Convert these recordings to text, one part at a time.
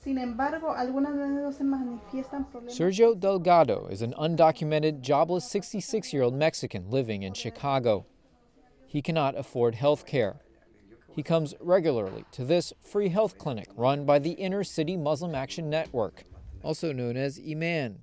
Sergio Delgado is an undocumented, jobless 66-year-old Mexican living in Chicago. He cannot afford health care. He comes regularly to this free health clinic run by the Inner City Muslim Action Network, also known as IMAN.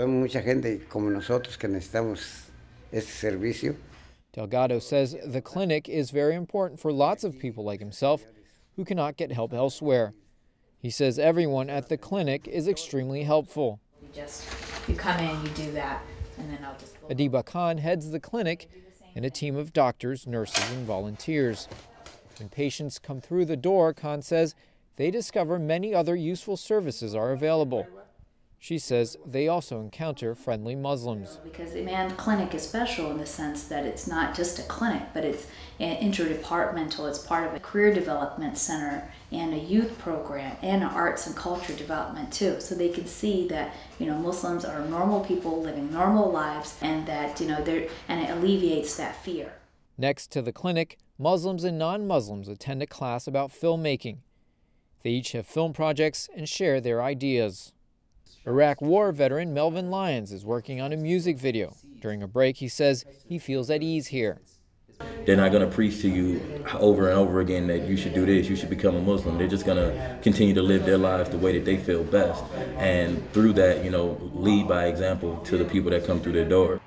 Delgado says the clinic is very important for lots of people like himself who cannot get help elsewhere. He says everyone at the clinic is extremely helpful. You come in, you do that, and then I'll just... Adiba Khan heads the clinic and a team of doctors, nurses, and volunteers. When patients come through the door, Khan says they discover many other useful services are available. She says they also encounter friendly Muslims. Because the IMAN clinic is special in the sense that it's not just a clinic, but it's interdepartmental. It's part of a career development center and a youth program and an arts and culture development too. So they can see that, Muslims are normal people living normal lives, and that, and it alleviates that fear. Next to the clinic, Muslims and non-Muslims attend a class about filmmaking. They each have film projects and share their ideas. Iraq War veteran Melvin Lyons is working on a music video. During a break, he says he feels at ease here. They're not going to preach to you over and over again that you should do this, you should become a Muslim. They're just going to continue to live their lives the way that they feel best. And through that, lead by example to the people that come through their door.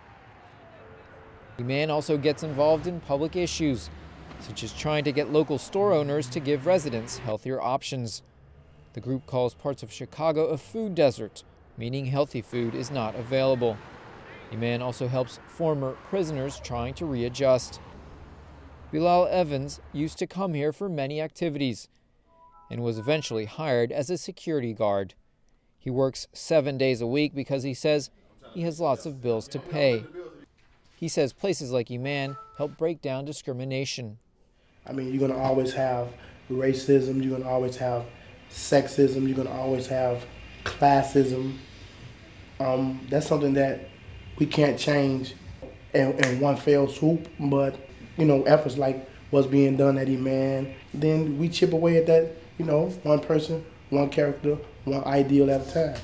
IMAN also gets involved in public issues, such as trying to get local store owners to give residents healthier options. The group calls parts of Chicago a food desert, meaning healthy food is not available. IMAN also helps former prisoners trying to readjust. Bilal Evans used to come here for many activities and was eventually hired as a security guard. He works 7 days a week because he says he has lots of bills to pay. He says places like IMAN help break down discrimination. You're going to always have racism, you're going to always have sexism, you're going to always have classism. That's something that we can't change in one fell swoop, but efforts like what's being done at IMAN, then we chip away at that, one person, one character, one ideal at a time.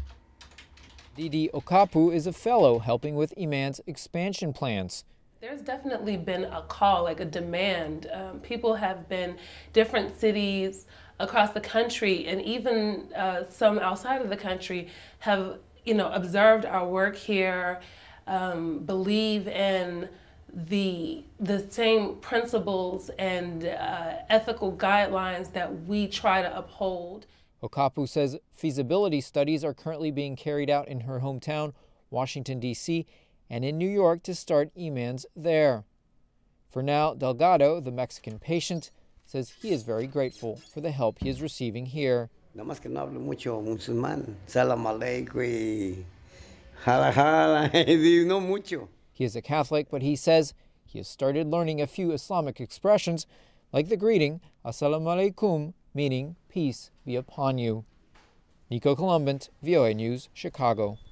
Didi Okapu is a fellow helping with IMAN's expansion plans. There's definitely been a call, like a demand. People have been, different cities across the country and even some outside of the country have, observed our work here, believe in the same principles and ethical guidelines that we try to uphold. Okapu says feasibility studies are currently being carried out in her hometown, Washington, D.C., and in New York to start IMANs there. For now, Delgado, the Mexican patient, says he is very grateful for the help he is receiving here. No más que no hablo mucho musulmán. Salam aleikum y jala jala, no mucho. He is a Catholic, but he says he has started learning a few Islamic expressions, like the greeting, Assalamu alaikum, meaning peace be upon you. Nico Columbant, VOA News, Chicago.